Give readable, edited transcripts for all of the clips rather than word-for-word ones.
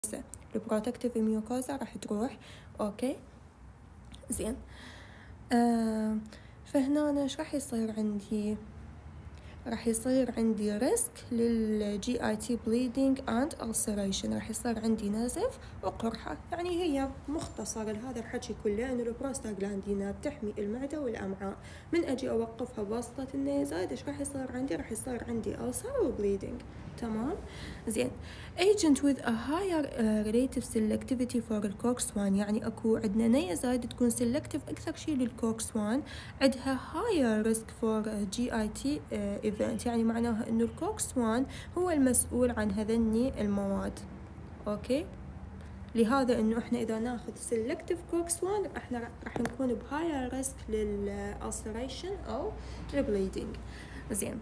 البروتكتيف ميوكوزا راح تروح. اوكي زين. فهنا ايش راح يصير عندي؟ راح يصير عندي ريسك للجي اي تي بليدنج اند ulceration، راح يصير عندي نزف وقرحة. يعني هي مختصر لهذا الحكي كله انه البروستاغلاندينات تحمي المعدة والامعاء. من اجي اوقفها بواسطة النيزايد ايش راح يصير عندي؟ راح يصير عندي ulcer وبليدنج. تمام زين. agent with a higher relative selectivity for الكوكس 1، يعني اكو عندنا نيزايد تكون سيلكتيف اكثر شيء للكوكس 1، عندها higher risk for GIT event، يعني معناها انه الكوكس 1 هو المسؤول عن هذني المواد. اوكي، لهذا انه احنا اذا ناخذ selective كوكس 1 احنا راح نكون بهاير ريسك للulceration او البليدنج. زين.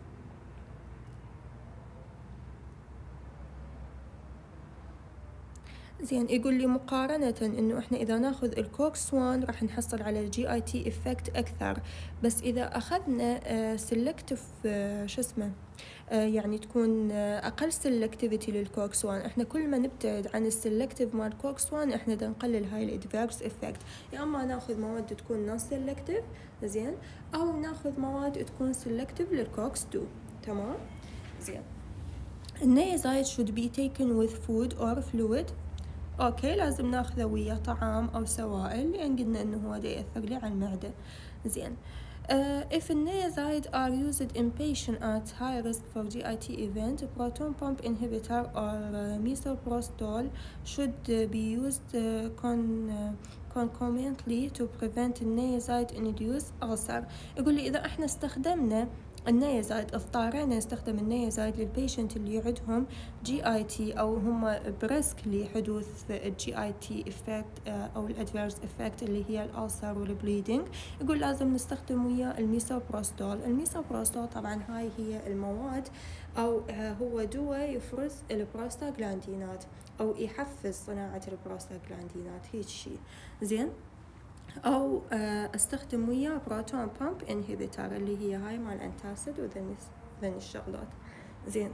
زين، يقول لي مقارنة انه احنا اذا ناخذ الكوكس 1 راح نحصل على الجي اي تي افكت اكثر، بس اذا اخذنا سيلكتيف شو اسمه يعني تكون اقل سيلكتيفيتي للكوكس 1، احنا كل ما نبتعد عن السيلكتيف مال كوكس 1 احنا نقلل هاي الادفيرس افكت. يا اما ناخذ مواد تكون نون سيلكتيف زين، او ناخذ مواد تكون سيلكتيف للكوكس 2. تمام زين. النيازايد should be taken with food or fluid. اوكي، لازم ناخذه ويا طعام او سوائل لان قلنا انه هو دا يأثر لي على المعدة. زين. If النيازايد are used in patient at high risk for GIT event, proton pump inhibitor or misoprostol should be used concomitantly to prevent النيازايد induced ulcer. يقول لي إذا احنا استخدمنا النيازايد، اضطرينا نستخدم النيازايد للبيشنت اللي عندهم جي اي تي او هم بريسك لحدوث الجي اي تي افكت او الادفيرس افكت اللي هي الالسر والبليدنج، يقول لازم نستخدم وياه الميسوبروستول. الميسوبروستول طبعا هاي هي المواد او هو دواء يفرز البروستاغلاندينات او يحفز صناعة البروستاغلاندينات، هيك شيء. زين. او استخدم وياه بروتون بامب انهبيتر اللي هي هاي مال انتاسيد وذن الشغلات. زين.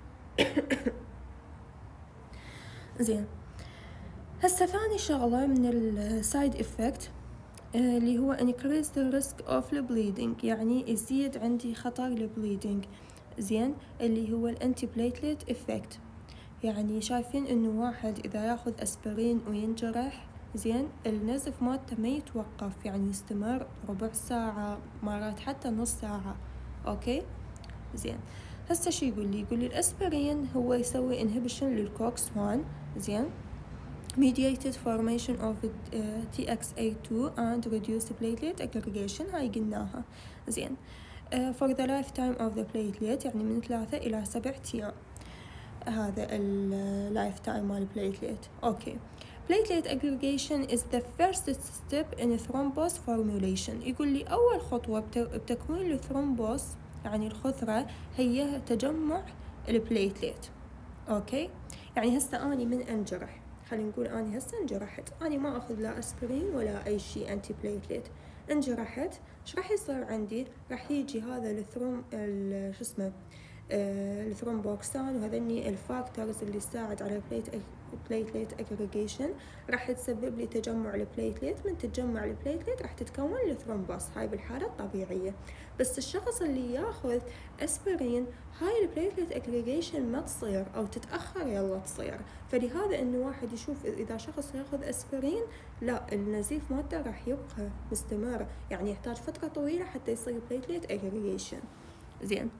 زين. هسه ثاني شغلة من السايد افكت اللي هو increase the risk of the bleeding، يعني يزيد عندي خطر البليدنج. زين، اللي هو الانتي بليتلت افكت. يعني شايفين انه واحد اذا ياخذ اسبرين وينجرح، زين، النزف مالته ما يتوقف، يعني يستمر ربع ساعة، مرات حتى نص ساعة. اوكي زين. هسه شو يقول لي؟ يقول لي الاسبرين هو يسوي inhibition للكوكس 1، زين، mediated formation of TXA2 and reduced platelet aggregation، هاي قلناها. زين. for the lifetime of the platelet، يعني من 3 إلى 7 أيام هذا اللايف تايم مال البليتليت. اوكي. platelet aggregation is the first step in thrombus formulation. يقول لي اول خطوة بتكوين الثرومبوس، يعني الخثرة، هي تجمع البليتليت. اوكي، يعني هسه اني من انجرح، خلينا نقول اني هسه انجرحت، اني ما اخذ لا اسبرين ولا اي شيء انتي بليتليت، انجرحت، ايش راح يصير عندي؟ راح يجي هذا شو اسمه الثرومبوكسان وهذني الفاكتورز اللي تساعد على platelet aggregation، راح تسبب لي تجمع البليتليت. من تتجمع البليتليت راح تتكون الثرومبوس، هاي بالحالة الطبيعية. بس الشخص اللي ياخذ اسبرين هاي البليتليت aggregation ما تصير او تتأخر يلا تصير. فلهذا انه واحد يشوف اذا شخص ياخذ اسبرين لا، النزيف مالته راح يبقى مستمر، يعني يحتاج فترة طويلة حتى يصير platelet aggregation. زين.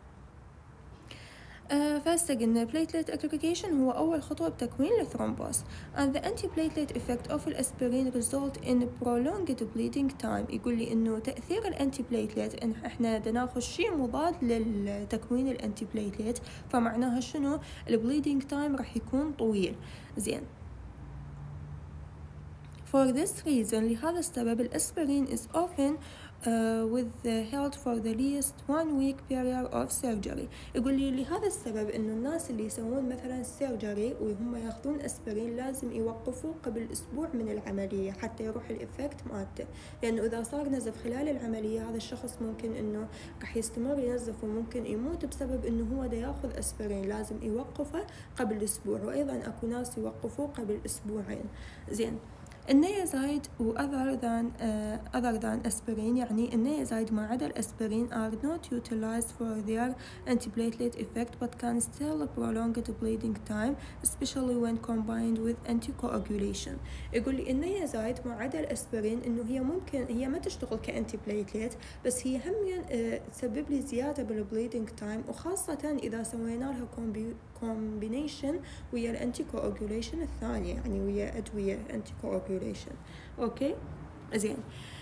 فهسه قلنا platelet aggregation هو أول خطوة بتكوين الثرومبوس. and the antiplatelet effect of الأسبرين result in prolonged bleeding time. يقول لي إنه تأثير الأنتي بليتلت، إن إحنا ناخذ شيء مضاد لتكوين الأنتي بليتلت، فمعناها شنو؟ البليدنج تايم راح يكون طويل. زين. For this reason، لهذا السبب الأسبرين is often with held for the least 1 week period of surgery. يقول لي لهذا السبب إنه الناس اللي يسوون مثلا سيرجري وهم ياخذون أسبرين لازم يوقفوا قبل أسبوع من العملية حتى يروح الإفكت مالته، لأنه إذا صار نزف خلال العملية هذا الشخص ممكن إنه راح يستمر ينزف وممكن يموت بسبب إنه هو دا ياخذ أسبرين، لازم يوقفه قبل أسبوع، وأيضا أكو ناس يوقفوه قبل أسبوعين. زين، النيازايد و other than aspirin، يعني النيازايد ما عدا الأسبرين are not utilized for their antiplatelet effect but can still prolong the bleeding time especially when combined with anticoagulation. يقول لي النيازايد ما عدا الأسبرين إنه هي ممكن هي ما تشتغل كأنتي بليتلت، بس هي هم تسبب لي زيادة بالبليدنج تايم، وخاصة إذا سوينا لها combination ويا الانتي كواجوليشن الثانية، يعني ويا أدوية انتي كواجوليشن. اوكي زين.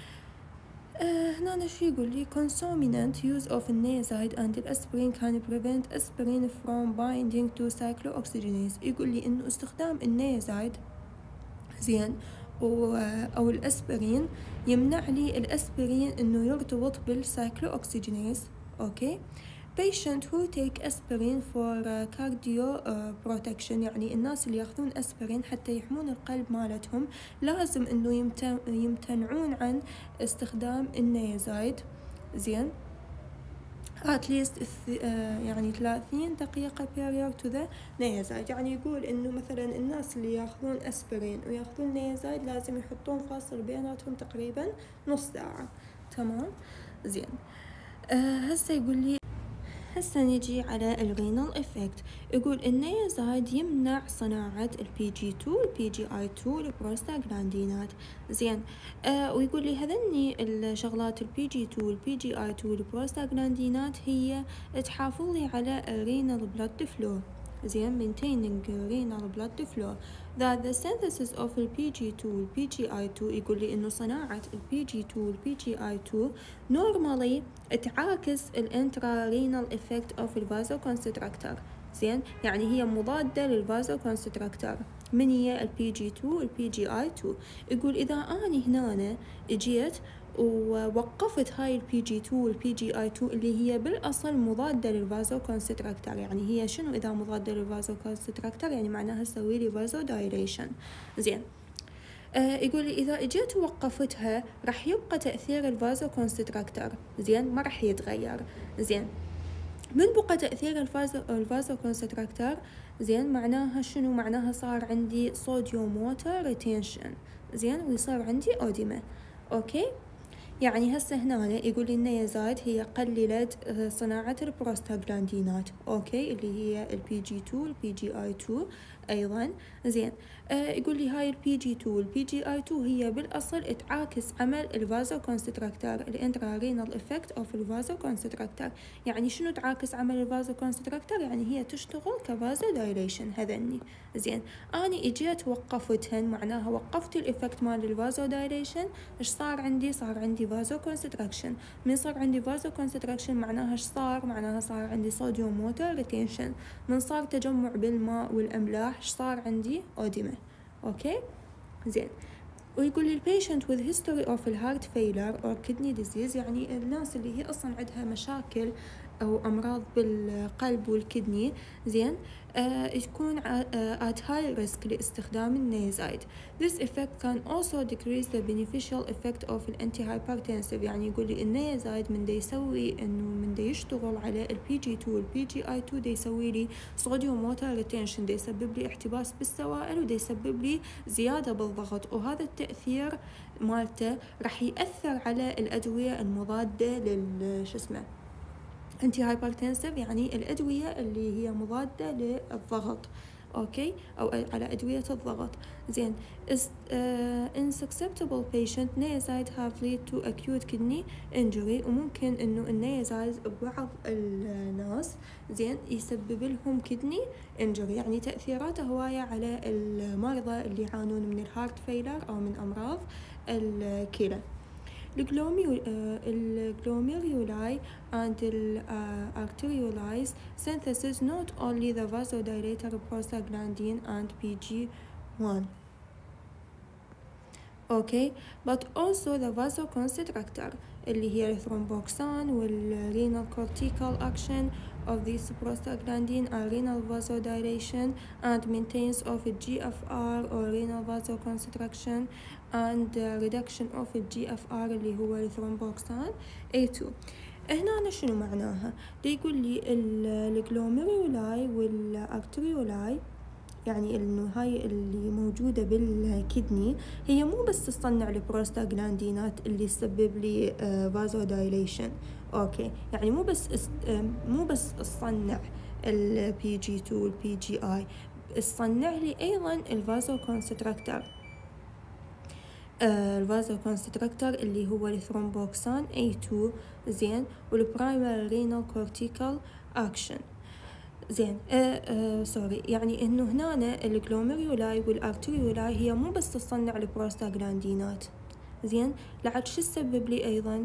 هنا شو يقول لي concomitant use of النيازايد and الأسبرين can prevent aspirin from binding to cyclooxygenase. يقول لي إنه استخدام النيازايد زين أو الأسبرين يمنع لي الأسبرين إنه يرتبط بالسايكلوأكسجينيز. أوكي. patient who take aspirin for cardio protection، يعني الناس اللي ياخذون أسبرين حتى يحمون القلب مالتهم لازم إنه يمتنعون عن استخدام النيازايد. زين، at least يعني 30 دقيقة period to the نيازايد. يعني يقول إنه مثلا الناس اللي ياخذون أسبرين وياخذون نيازايد لازم يحطون فاصل بيناتهم تقريبا نص ساعة. تمام. زين. هسه يقول لي هسه نجي على الرينال إفكت. يقول النيازايد يمنع صناعة الPG2 الPGI2 البروستاغلاندينات. زين، ويقول لي هذني الشغلات الPG2 الPGI2 البروستاغلاندينات هي تحافظ لي على الرينال بلاد فلو. زين، maintaining renal blood flow. that the synthesis of الPG2 والPGI2 يقول لي إنه صناعة الPG2 والPGI2 normally تعاكس الانترارينال effect of الفازوكونستراكتور. زين، يعني هي مضادة للفازوكونستراكتور. من هي الPG2 والPGI2؟ يقول إذا أنا هنا اجيت ووقفت هاي الPG2 والPGI2 اللي هي بالأصل مضادة للفازوكونستراكتور، يعني هي شنو إذا مضادة للفازوكونستراكتور؟ يعني معناها تسوي لي فازو دايليشن. زين، يقول لي إذا اجيت ووقفتها راح يبقى تأثير الفازوكونستراكتور. زين، ما راح يتغير. زين، من بقى تأثير الفازوكونستراكتور زين معناها شنو؟ معناها صار عندي صوديوم ووتر ريتينشن. زين، ويصير عندي أوديما. أوكي، يعني هسه هنا يقول لي النيازايد هي قللت صناعة البروستاغلاندينات. أوكي، اللي هي الPG2 والPGI2 أيضا. زين، يقول لي هاي الPG2 والPGI2 هي بالأصل تعاكس عمل الفازوكونستراكتور، الانترارينال إفكت أوف الفازوكونستراكتور. يعني شنو تعاكس عمل الفازوكونستراكتور؟ يعني هي تشتغل كفازو دايليشن هذني. زين، أنا إجيت وقفتهن معناها وقفت الإفكت مال الفازو دايليشن. إيش صار عندي؟ صار عندي فازو كونستراكشن. من صار عندي فازو كونستراكشن معناها إيش صار؟ معناها صار عندي صوديوم ووتر ريتينشن. من صار تجمع بالماء والأملاح إيش صار عندي؟ أوديما. أوكي. زين، ويقول لي patient with history of heart failure or kidney disease، يعني الناس اللي هي أصلا عندها مشاكل أو أمراض بالقلب والكدني. زين، تكون at high risk لاستخدام النيازايد. This effect can also decrease the beneficial effect of antihypertensive. يعني يقول لي النيازايد من دا يسوي إنه من دا يشتغل على الPG2 والPGI2 دا يسوي لي صوديوم ووتر ريتينشن، دا يسبب لي احتباس بالسوائل ودا يسبب لي زيادة بالضغط، وهذا التأثير مالته راح يأثر على الأدوية المضادة للشسمة انتي هايبرتنسيف، يعني الأدوية اللي هي مضادة للضغط. أوكي، أو على أدوية الضغط. زين، in susceptible patient نيازايد have led to acute kidney injury، وممكن إنه النيازايد ببعض الناس زين يسبب لهم kidney injury، يعني تأثيراته هواية على المرضى اللي يعانون من الهارت فيلر أو من أمراض الكلى. الجلوميرولاي and arteriolyze synthesis not only the vasodilator prostaglandin and PG1, okay, but also the vasoconstrictor. اللي هي الثرومبوكسان والرينال cortical action of these prostaglandin are renal vasodilation and maintenance of GFR or renal vasoconstriction and reduction of GFR اللي هو الثرومبوكسان A2. هنا شنو معناها؟ يقول لي الجلوميرولاي والارتريولاي، يعني انه هاي اللي موجودة بالكدني هي مو بس تصنع البروستاغلاندينات اللي تسبب لي فازو دايليشن، اوكي، يعني مو بس تصنع البي جي 2 والبي جي اي، تصنع لي ايضا الفازو كونستراكتور، الفازو كونستراكتور اللي هو الثرومبوكسان A2 زين، والبرايمري رينال كورتيكال اكشن زين. سوري، يعني انه هنا الجلوميرولاي والارتريولاي هي مو بس تصنع البروستاغلاندينات زين، لعد شو تسبب لي ايضا.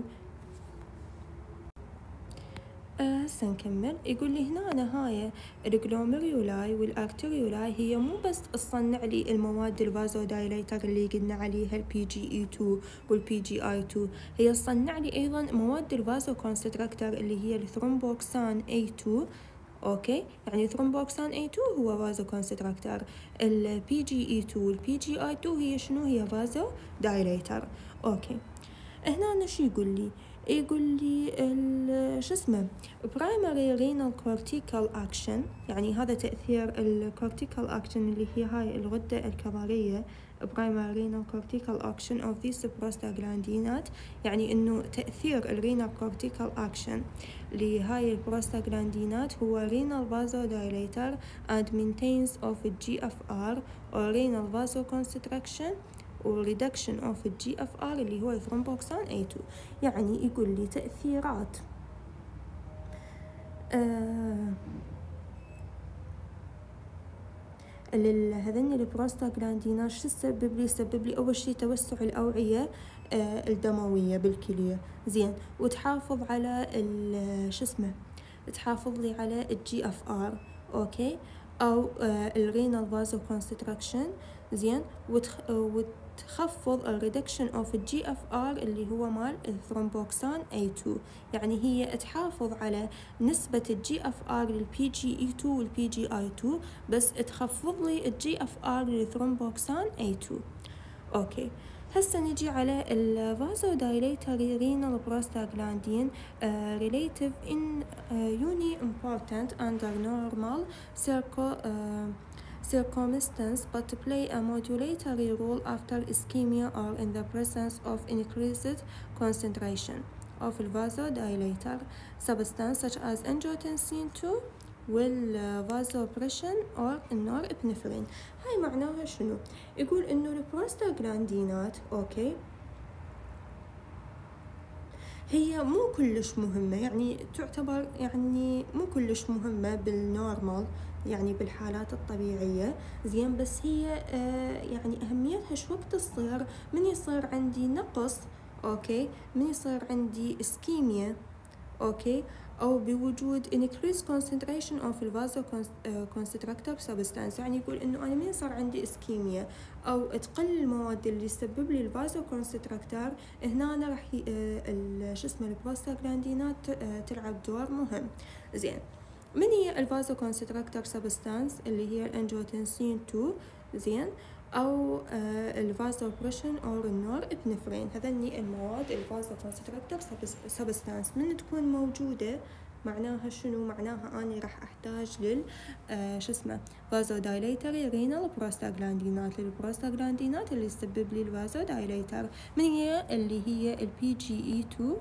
هسه نكمل. يقول لي هنا هاي الجلوميرولاي والارتريولاي هي مو بس تصنع لي المواد الفازودايليتر اللي قلنا عليها البي جي اي 2 والبي جي اي 2، هي تصنع لي ايضا مواد الفازو كونستراكتور اللي هي الثرومبوكسان A2، اوكي، يعني ثرومبوكسان A2 هو فازو كونستراكتور، البي جي اي 2 والبي جي اي 2 هي شنو؟ هي فازو دايليتر. اوكي، هنا شو يقول لي؟ يقول لي شو اسمه primary renal cortical action، يعني هذا تأثير الكورتيكال اكشن اللي هي هاي الغدة الكظرية، primary renal cortical action of these prostaglandinات، يعني انه تأثير الرينال cortical action لهاي البروستاغلاندينات هو renal vasodilator and maintenance of GFR or renal vasoconstriction و reduction of GFR اللي هو الثرومبوكسان A2. يعني يقول لي تأثيرات هذني البروستاغلاندينات شو تسبب لي؟ يسبب لي أول شي توسع الأوعية الدموية بالكلية زين، وتحافظ على شو اسمه، تحافظ لي على GFR، اوكي، أو الرينال فازوكونستراكشن زين، وتخفض الريدكشن اوف GFR اللي هو مال الثرومبوكسان A2، يعني هي تحافظ على نسبة GFR للبي جي E2 والبي جي I2 بس تخفض لي GFR للثرومبوكسان A2. اوكي، هسه نجي على الفازودايليتري رينال بروستاغلاندين relative in uni important under normal circumstance but play a modulatory role after ischemia or in the presence of increased concentration of vasodilator substance such as angiotensin 2 والفازوبريشن أو النورابنفرين. هاي معناها شنو؟ يقول إنه البروستاغلاندينات أوكي هي مو كلش مهمة، يعني تعتبر يعني مو كلش مهمة بالنورمال، يعني بالحالات الطبيعية زين، بس هي يعني أهميتها شو وقت تصير؟ من يصير عندي نقص، أوكي، من يصير عندي إسكيميا، أوكي، أو بوجود increased concentration of vasoconstrictor substance، يعني يقول إنه أنا من صار عندي إسكيميا أو تقل المواد اللي تسبب لي الفازوكونستراكتور، هنا أنا راح شو اسمه البروستاغلاندينات تلعب دور مهم زين. من هي الفازوكونستراكتور سبستانس؟ اللي هي الانجيوتنسين 2 زين، أو الفازوبريشن أو النورابنفرين. هذني المواد الفازوكونستراكتور سبستانس من تكون موجودة معناها شنو؟ معناها أنا راح أحتاج لل شو اسمه فازودايليتري رينال بروستاغلاندينات، البروستاغلاندينات اللي تسبب لي الفازودايليتر. من هي؟ اللي هي البي جي اي 2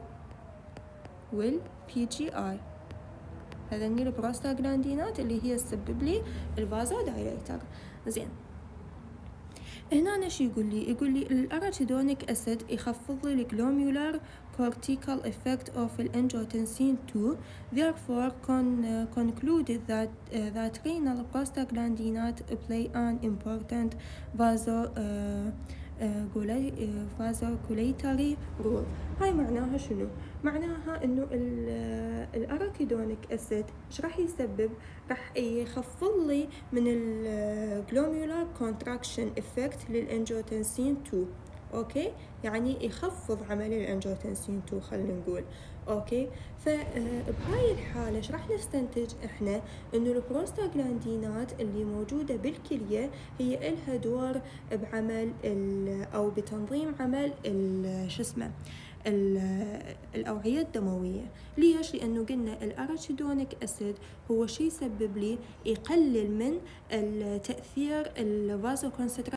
والبي جي اي، هذني البروستاغلاندينات اللي هي تسبب لي الفازودايليتر زين. هنا شو يقول لي؟ يقول لي الاراتيدونيك اسيد يخفض لي الجلوميولار cortical effect of angiotensin 2, therefore concluded that renal prostaglandinat play an important vasodilatory role. هاي معناها شنو؟ معناها انه الاراتيدونيك اسيد ايش راح يسبب؟ راح يخفض لي من الجلوميولار كونتراكشن افكت للانجيوتنسين 2، أوكي، يعني يخفض عمل الأنجيوتنسين 2 خلينا نقول. أوكي، فبهاي الحالة إيش راح نستنتج إحنا؟ إنه البروستاغلاندينات اللي موجودة بالكلية هي إلها دور بعمل أو بتنظيم عمل شو اسمه الأوعية الدموية. ليش؟ لأنه قلنا الأراشيدونيك أسيد هو شي يسبب لي يقلل من التأثير الفازوكونستريكشن